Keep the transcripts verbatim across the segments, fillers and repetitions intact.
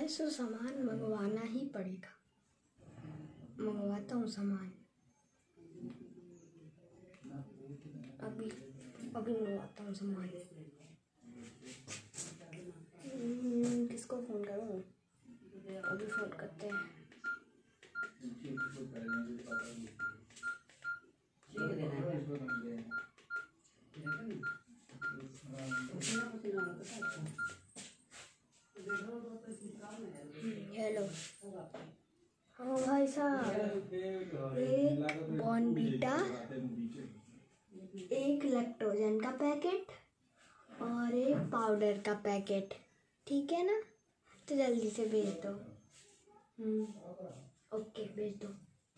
सो सामान मंगवाना ही पड़ेगा। मंगवाता हूँ सामान, अभी अभी मंगवाता हूँ सामान। किसको फ़ोन करूँ? अभी फ़ोन करते हैं। हेलो। हाँ भाई साहब, एक बॉर्नवीटा, एक लैक्टोजन का पैकेट और एक पाउडर का पैकेट, ठीक है ना? तो जल्दी से भेज दो। ओके, भेज दो।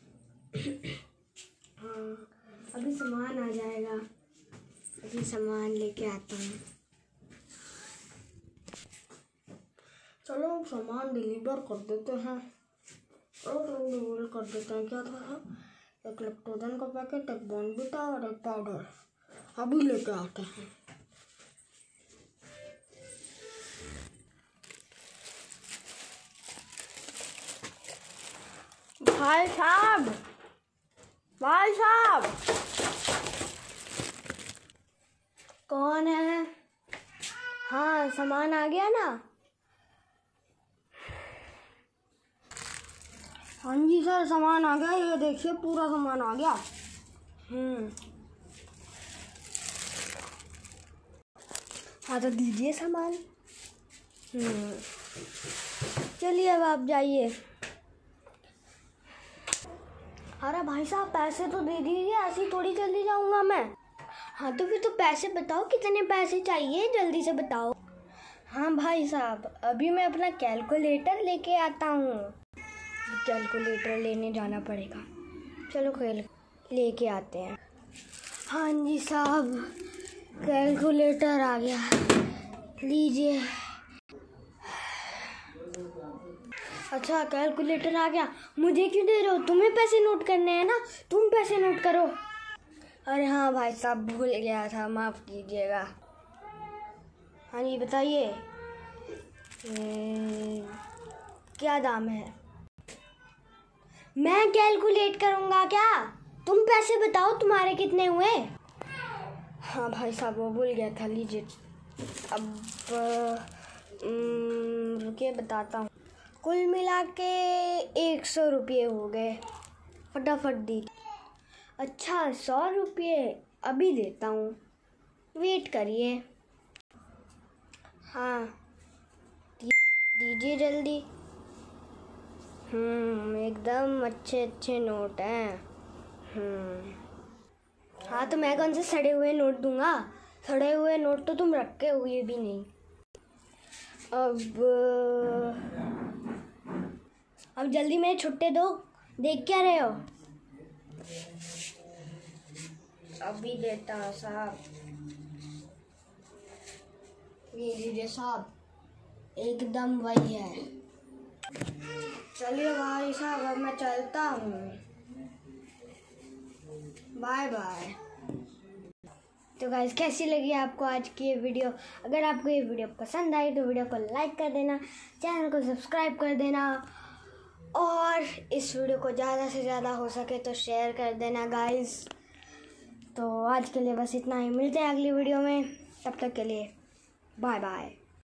हाँ, अभी सामान आ जाएगा, अभी सामान लेके आता हूँ। चलो सामान डिलीवर कर देते हैं। और डिलीवर कर देते हैं। क्या था? एक लैक्टोजन का पैकेट, एक बॉर्नवीटा और एक पाउडर। अभी लेके आते हैं। भाई साहब, भाई साहब, कौन है? हाँ, सामान आ गया ना? हाँ जी सर, सामान आ गया। ये देखिए, पूरा सामान आ गया। हम्म हाँ तो दीजिए सामान। हम्म चलिए, अब आप जाइए। अरे भाई साहब, पैसे तो दे दीजिए, ऐसे थोड़ी जल्दी जाऊंगा मैं। हाँ तो फिर तो पैसे बताओ, कितने पैसे चाहिए, जल्दी से बताओ। हाँ भाई साहब, अभी मैं अपना कैलकुलेटर लेके आता हूँ। कैलकुलेटर लेने जाना पड़ेगा। चलो खेल लेके आते हैं। हाँ जी साहब, कैलकुलेटर आ गया, लीजिए। अच्छा, कैलकुलेटर आ गया। मुझे क्यों दे रहे हो? तुम्हें पैसे नोट करने हैं ना, तुम पैसे नोट करो। अरे हाँ भाई साहब, भूल गया था, माफ़ कीजिएगा। हाँ जी बताइए, क्या दाम है? मैं कैलकुलेट करूँगा क्या? तुम पैसे बताओ, तुम्हारे कितने हुए? हाँ भाई साहब, वो भूल गया था, लीजिए। अब रुकिए, बताता हूँ। कुल मिला के एक सौ रुपये हो गए। फटाफट दी। अच्छा, सौ रुपये अभी देता हूँ, वेट करिए। हाँ दीजिए जल्दी। हम्म एकदम अच्छे अच्छे नोट हैं। हम्म हाँ तो मैं कौन से सड़े हुए नोट दूंगा? सड़े हुए नोट तो तुम रखे हुए भी नहीं। अब अब जल्दी मेरे छुट्टे दो, देख क्या रहे हो? अभी देता हूँ साहब। ये लीजिए साहब, एकदम वही है। चलिए भाई साहब, अब मैं चलता हूँ। Bye bye. तो गाइस, कैसी लगी आपको आज की ये वीडियो? अगर आपको ये वीडियो पसंद आई तो वीडियो को लाइक कर देना, चैनल को सब्सक्राइब कर देना और इस वीडियो को ज़्यादा से ज़्यादा हो सके तो शेयर कर देना गाइस। तो आज के लिए बस इतना ही, मिलते हैं अगली वीडियो में, तब तक के लिए बाय बाय।